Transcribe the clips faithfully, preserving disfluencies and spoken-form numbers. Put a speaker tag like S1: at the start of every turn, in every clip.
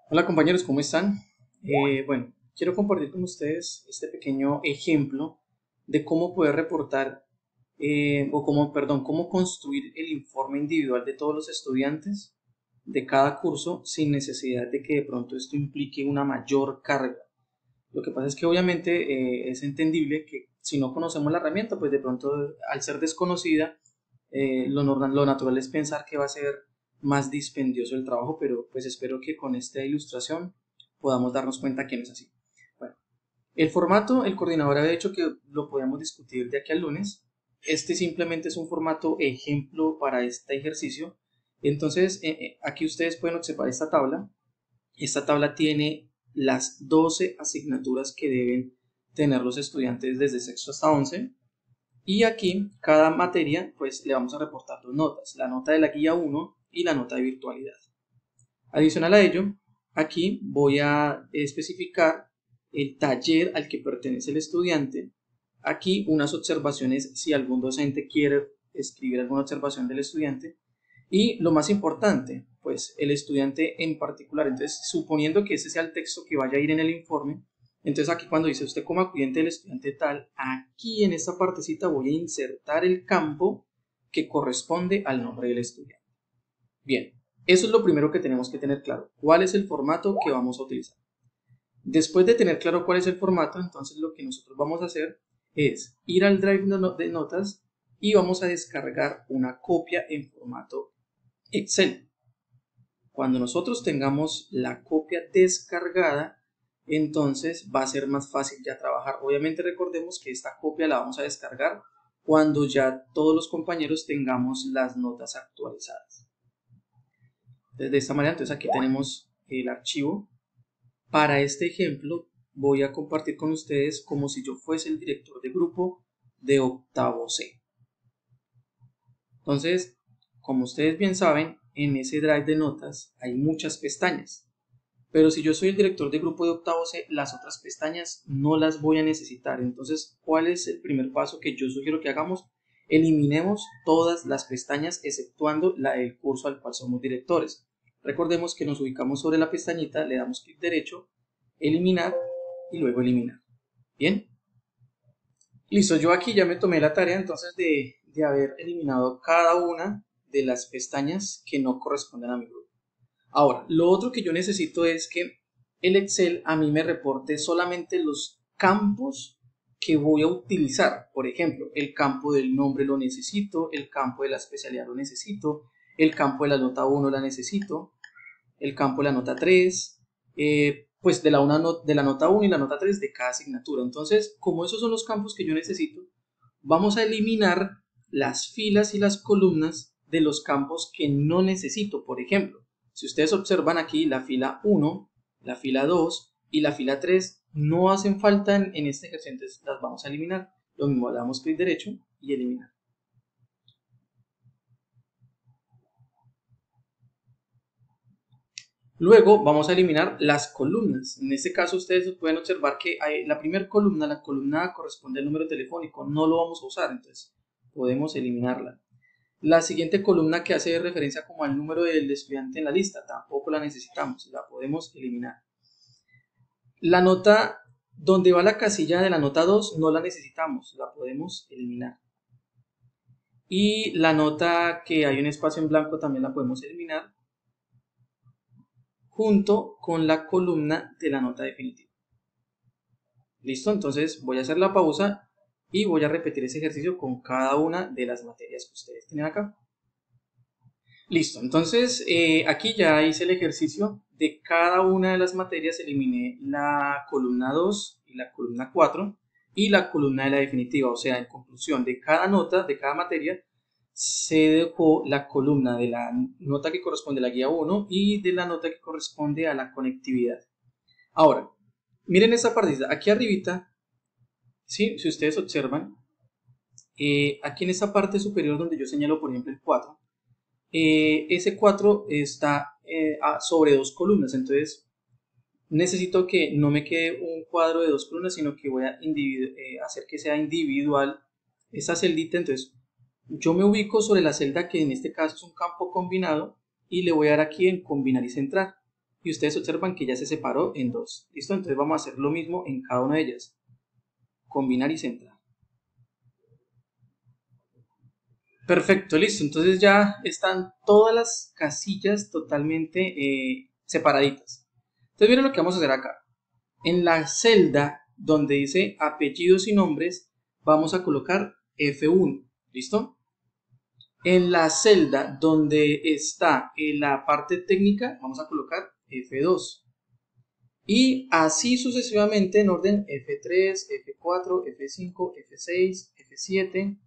S1: Hola compañeros, ¿cómo están? Eh, bueno, quiero compartir con ustedes este pequeño ejemplo de cómo poder reportar, eh, o cómo, perdón, cómo construir el informe individual de todos los estudiantes de cada curso sin necesidad de que de pronto esto implique una mayor carga. Lo que pasa es que obviamente eh, es entendible que si no conocemos la herramienta, pues de pronto al ser desconocida, eh, lo, normal, lo natural es pensar que va a ser más dispendioso el trabajo, pero pues espero que con esta ilustración podamos darnos cuenta que no es así. Bueno, el formato, el coordinador había dicho que lo podíamos discutir de aquí al lunes. Este simplemente es un formato ejemplo para este ejercicio. Entonces, eh, eh, aquí ustedes pueden observar esta tabla. Esta tabla tiene las doce asignaturas que deben tener los estudiantes desde sexto hasta once. Y aquí, cada materia, pues le vamos a reportar dos notas, la nota de la guía uno y la nota de virtualidad. Adicional a ello, aquí voy a especificar el taller al que pertenece el estudiante. Aquí unas observaciones si algún docente quiere escribir alguna observación del estudiante. Y lo más importante, pues el estudiante en particular. Entonces, suponiendo que ese sea el texto que vaya a ir en el informe, entonces aquí cuando dice usted como acudiente del estudiante tal, aquí en esta partecita voy a insertar el campo que corresponde al nombre del estudiante. Bien, eso es lo primero que tenemos que tener claro. ¿Cuál es el formato que vamos a utilizar? Después de tener claro cuál es el formato, entonces lo que nosotros vamos a hacer es ir al drive de notas y vamos a descargar una copia en formato Excel. Cuando nosotros tengamos la copia descargada, entonces va a ser más fácil ya trabajar. Obviamente recordemos que esta copia la vamos a descargar cuando ya todos los compañeros tengamos las notas actualizadas. Entonces, de esta manera, entonces aquí tenemos el archivo. Para este ejemplo voy a compartir con ustedes como si yo fuese el director de grupo de octavo C. Entonces, como ustedes bien saben, en ese drive de notas hay muchas pestañas. Pero si yo soy el director de grupo de octavo C, las otras pestañas no las voy a necesitar. Entonces, ¿cuál es el primer paso que yo sugiero que hagamos? Eliminemos todas las pestañas exceptuando la del curso al cual somos directores. Recordemos que nos ubicamos sobre la pestañita, le damos clic derecho, eliminar y luego eliminar. Bien, listo, yo aquí ya me tomé la tarea entonces de, de haber eliminado cada una de las pestañas que no corresponden a mi grupo. Ahora, lo otro que yo necesito es que el Excel a mí me reporte solamente los campos que voy a utilizar. Por ejemplo, el campo del nombre lo necesito, el campo de la especialidad lo necesito, el campo de la nota uno la necesito, el campo de la nota tres, eh, pues de la, una not de la nota uno y la nota tres de cada asignatura. Entonces, como esos son los campos que yo necesito, vamos a eliminar las filas y las columnas de los campos que no necesito. Por ejemplo, si ustedes observan aquí la fila uno, la fila dos y la fila tres no hacen falta en, en este ejercicio, entonces las vamos a eliminar. Lo mismo, le damos clic derecho y eliminar. Luego vamos a eliminar las columnas. En este caso ustedes pueden observar que hay, la primera columna, la columna A, corresponde al número telefónico, no lo vamos a usar, entonces podemos eliminarla. La siguiente columna que hace referencia como al número del estudiante en la lista, tampoco la necesitamos, la podemos eliminar. La nota donde va la casilla de la nota dos no la necesitamos, la podemos eliminar. Y la nota que hay un espacio en blanco también la podemos eliminar, junto con la columna de la nota definitiva. Listo, entonces voy a hacer la pausa y voy a repetir ese ejercicio con cada una de las materias que ustedes tienen acá. Listo, entonces eh, aquí ya hice el ejercicio de cada una de las materias, eliminé la columna dos y la columna cuatro y la columna de la definitiva, o sea, en conclusión, de cada nota, de cada materia, se dejó la columna de la nota que corresponde a la guía uno y de la nota que corresponde a la conectividad. Ahora, miren esta partida, aquí arribita, ¿sí? Si ustedes observan, eh, aquí en esta parte superior donde yo señalo, por ejemplo, el cuatro, eh, ese cuatro está eh, sobre dos columnas, entonces necesito que no me quede un cuadro de dos columnas, sino que voy a eh, hacer que sea individual esa celdita. Entonces yo me ubico sobre la celda que en este caso es un campo combinado y le voy a dar aquí en combinar y centrar, y ustedes observan que ya se separó en dos. ¿Listo? Entonces vamos a hacer lo mismo en cada una de ellas. Combinar y centrar. Perfecto, listo. Entonces ya están todas las casillas totalmente eh, separaditas. Entonces miren lo que vamos a hacer acá. En la celda donde dice apellidos y nombres, vamos a colocar F uno. ¿Listo? En la celda donde está en la parte técnica, vamos a colocar F dos. Y así sucesivamente en orden F tres, F cuatro, F cinco, F seis, F siete,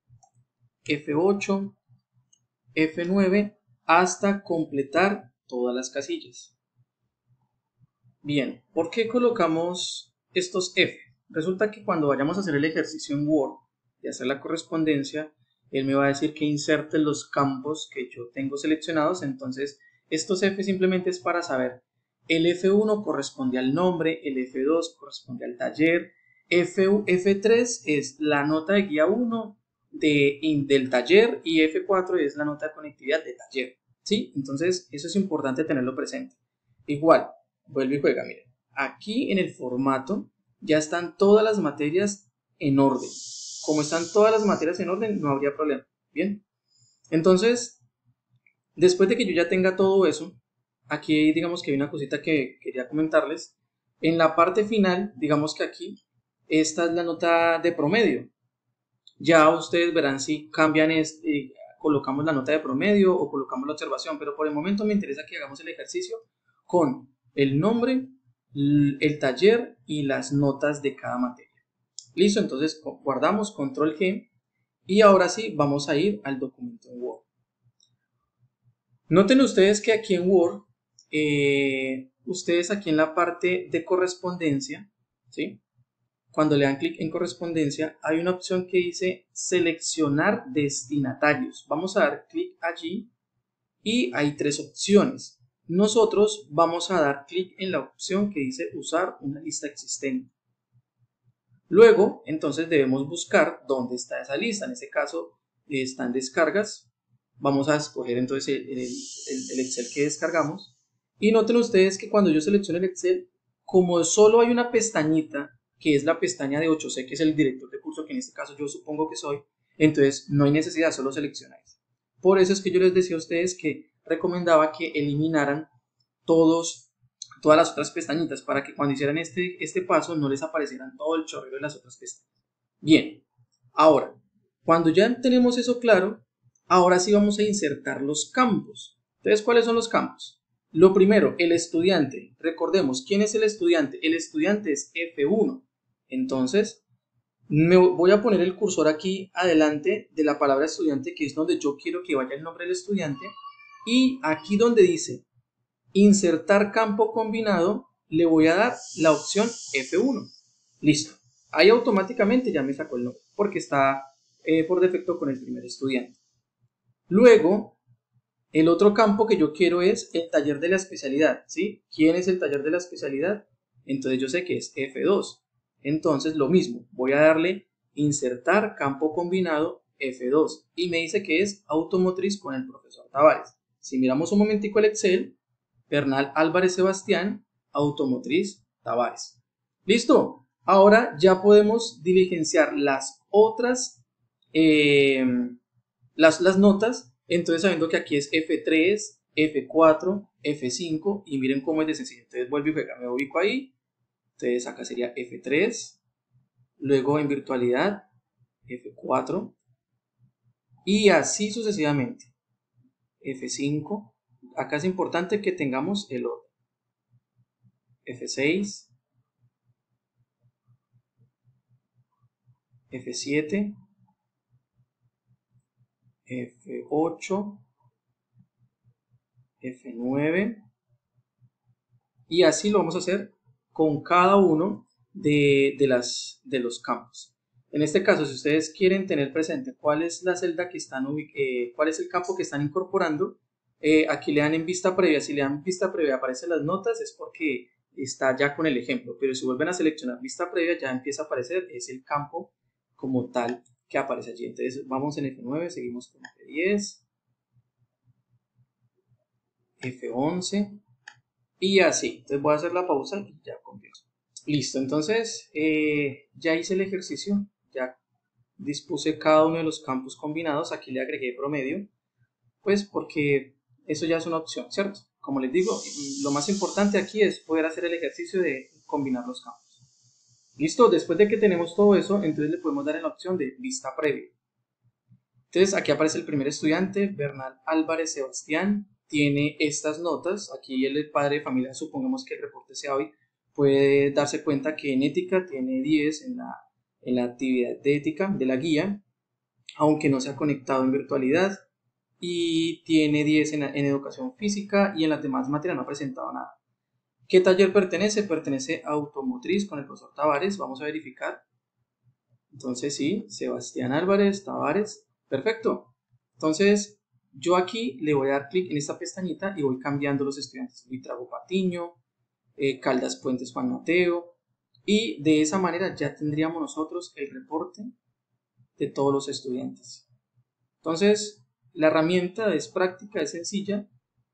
S1: F ocho, F nueve, hasta completar todas las casillas. Bien, ¿por qué colocamos estos F? Resulta que cuando vayamos a hacer el ejercicio en Word y hacer la correspondencia, él me va a decir que inserte los campos que yo tengo seleccionados. Entonces estos F simplemente es para saber, el F uno corresponde al nombre, el F dos corresponde al taller, F, F tres es la nota de guía uno de, in, del taller y F cuatro es la nota de conectividad de taller, ¿sí? Entonces eso es importante tenerlo presente. Igual, vuelve y juega, miren, aquí en el formato ya están todas las materias en orden. Como están todas las materias en orden, no habría problema. Bien, entonces, después de que yo ya tenga todo eso, aquí digamos que hay una cosita que quería comentarles. En la parte final, digamos que aquí, esta es la nota de promedio. Ya ustedes verán si cambian, este, eh, colocamos la nota de promedio o colocamos la observación, pero por el momento me interesa que hagamos el ejercicio con el nombre, el taller y las notas de cada materia. Listo, entonces guardamos control G y ahora sí vamos a ir al documento en Word. Noten ustedes que aquí en Word, eh, ustedes aquí en la parte de correspondencia, ¿sí? Cuando le dan clic en correspondencia, hay una opción que dice seleccionar destinatarios. Vamos a dar clic allí y hay tres opciones. Nosotros vamos a dar clic en la opción que dice usar una lista existente. Luego, entonces debemos buscar dónde está esa lista. En este caso, están descargas. Vamos a escoger entonces el, el, el Excel que descargamos. Y noten ustedes que cuando yo selecciono el Excel, como solo hay una pestañita, que es la pestaña de ocho C, que es el director de curso, que en este caso yo supongo que soy, entonces no hay necesidad, solo seleccionáis. Por eso es que yo les decía a ustedes que recomendaba que eliminaran todos, todas las otras pestañitas para que cuando hicieran este, este paso no les aparecieran todo el chorrero de las otras pestañas. Bien, ahora, cuando ya tenemos eso claro, ahora sí vamos a insertar los campos. Entonces, ¿cuáles son los campos? Lo primero, el estudiante. Recordemos, ¿quién es el estudiante? El estudiante es F uno. Entonces, me voy a poner el cursor aquí adelante de la palabra estudiante, que es donde yo quiero que vaya el nombre del estudiante. Y aquí donde dice insertar campo combinado, le voy a dar la opción F uno. Listo. Ahí automáticamente ya me sacó el nombre, porque está eh, por defecto con el primer estudiante. Luego, el otro campo que yo quiero es el taller de la especialidad, ¿sí? ¿Quién es el taller de la especialidad? Entonces yo sé que es F dos. Entonces lo mismo, voy a darle insertar campo combinado F dos y me dice que es automotriz con el profesor Tavares. Si miramos un momentico el Excel, Bernal Álvarez Sebastián, automotriz Tavares. ¿Listo? Ahora ya podemos diligenciar las otras, eh, las, las notas. Entonces sabiendo que aquí es F tres, F cuatro, F cinco y miren cómo es de sencillo. Entonces vuelvo y juega, me ubico ahí. Entonces acá sería F tres, luego en virtualidad F cuatro y así sucesivamente. F cinco, acá es importante que tengamos el orden. F seis, F siete, F ocho, F nueve y así lo vamos a hacer con cada uno de, de, las, de los campos. En este caso, si ustedes quieren tener presente cuál es la celda que están, eh, cuál es el campo que están incorporando, eh, aquí le dan en vista previa. Si le dan vista previa aparecen las notas, es porque está ya con el ejemplo, pero si vuelven a seleccionar vista previa ya empieza a aparecer, es el campo como tal que aparece allí. Entonces vamos en F nueve, seguimos con F diez, F once, Y así, entonces voy a hacer la pausa y ya comienzo. Listo, entonces eh, ya hice el ejercicio, ya dispuse cada uno de los campos combinados, aquí le agregué promedio, pues porque eso ya es una opción, ¿cierto? Como les digo, lo más importante aquí es poder hacer el ejercicio de combinar los campos. Listo, después de que tenemos todo eso, entonces le podemos dar en la opción de vista previa. Entonces aquí aparece el primer estudiante, Bernal Álvarez Sebastián, tiene estas notas, aquí el padre de familia, supongamos que el reporte sea hoy, puede darse cuenta que en ética tiene diez en la, en la actividad de ética de la guía, aunque no se ha conectado en virtualidad, y tiene diez en, en educación física y en las demás materias no ha presentado nada. ¿Qué taller pertenece? Pertenece a automotriz con el profesor Tavares, vamos a verificar. Entonces sí, Sebastián Álvarez, Tavares, perfecto. Entonces yo aquí le voy a dar clic en esta pestañita y voy cambiando los estudiantes. Buitrago Patiño, eh, Caldas Puentes Juan Mateo, y de esa manera ya tendríamos nosotros el reporte de todos los estudiantes. Entonces la herramienta es práctica, es sencilla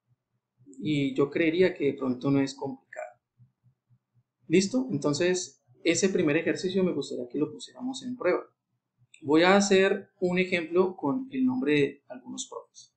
S1: y yo creería que de pronto no es complicada. ¿Listo? Entonces ese primer ejercicio me gustaría que lo pusiéramos en prueba. Voy a hacer un ejemplo con el nombre de algunos profes.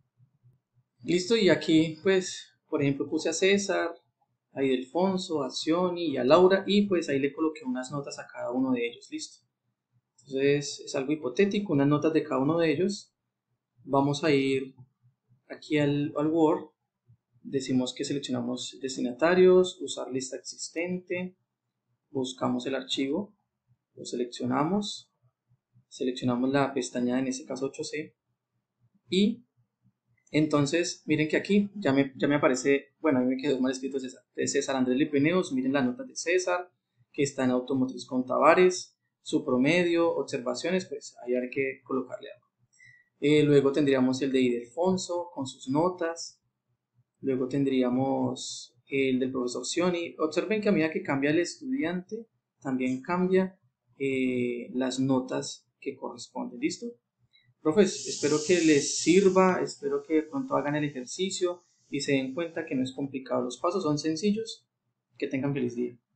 S1: Listo, y aquí pues por ejemplo puse a César, a Ildefonso, a Sioni y a Laura, y pues ahí le coloqué unas notas a cada uno de ellos. Listo. Entonces es algo hipotético, unas notas de cada uno de ellos. Vamos a ir aquí al, al Word, decimos que seleccionamos destinatarios, usar lista existente, buscamos el archivo, lo seleccionamos, seleccionamos la pestaña, en este caso ocho C, y entonces miren que aquí ya me, ya me aparece, bueno, a mí me quedó mal escrito César, de César Andrés Lipineos, miren las notas de César, que está en automotriz con Tavares, su promedio, observaciones, pues ahí hay que colocarle algo. Eh, luego tendríamos el de Ildefonso con sus notas. Luego tendríamos el del profesor Sioni. Observen que a medida que cambia el estudiante, también cambia eh, las notas que corresponden. ¿Listo? Profes, espero que les sirva, espero que de pronto hagan el ejercicio y se den cuenta que no es complicado. Los pasos son sencillos. Que tengan feliz día.